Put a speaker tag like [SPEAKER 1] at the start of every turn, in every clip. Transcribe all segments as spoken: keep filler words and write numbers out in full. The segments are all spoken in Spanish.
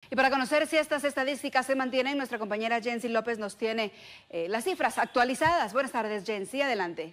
[SPEAKER 1] Y para conocer si estas estadísticas se mantienen, nuestra compañera Jensi López nos tiene eh, las cifras actualizadas. Buenas tardes, Jensi, adelante.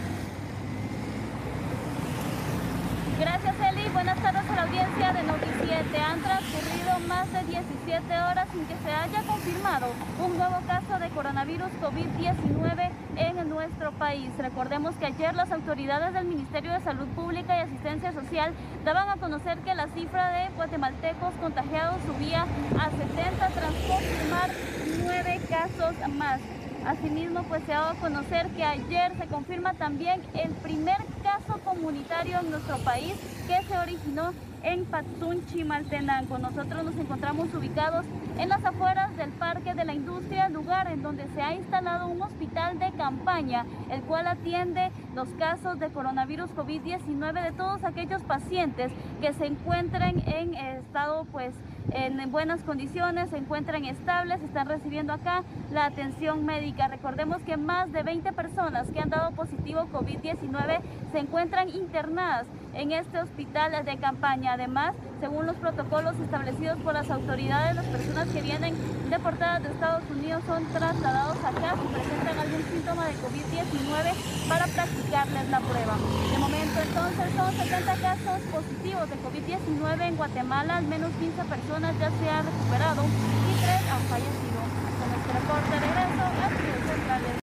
[SPEAKER 2] Gracias, Eli. Buenas tardes a la audiencia de Noti siete. Han transcurrido más de diecisiete horas sin que se haya confirmado un nuevo caso de coronavirus COVID diecinueve en nuestro país. Recordemos que ayer las autoridades del Ministerio de Salud Pública y Asistencia Social daban a conocer que la cifra de guatemaltecos contagiados subía a setenta tras confirmar nueve casos más. Asimismo, pues se ha dado a conocer que ayer se confirma también el primer caso comunitario en nuestro país que se originó en Patzún, Chimaltenango. Nosotros nos encontramos ubicados en las afueras del Parque de la Industria, lugar en donde se ha instalado un hospital de campaña, el cual atiende los casos de coronavirus COVID diecinueve de todos aquellos pacientes que se encuentren en estado, pues, en buenas condiciones, se encuentran estables, están recibiendo acá la atención médica. Recordemos que más de veinte personas que han dado positivo COVID diecinueve se encuentran internadas en este hospital de campaña. Además, según los protocolos establecidos por las autoridades, las personas que vienen deportadas de Estados Unidos son trasladados acá si presentan algún síntoma de COVID diecinueve para practicarles la prueba. De momento, entonces, son setenta casos positivos de COVID diecinueve en Guatemala, al menos quince personas ya se han recuperado y tres han fallecido. Con este reporte, regreso a Estudios Centrales.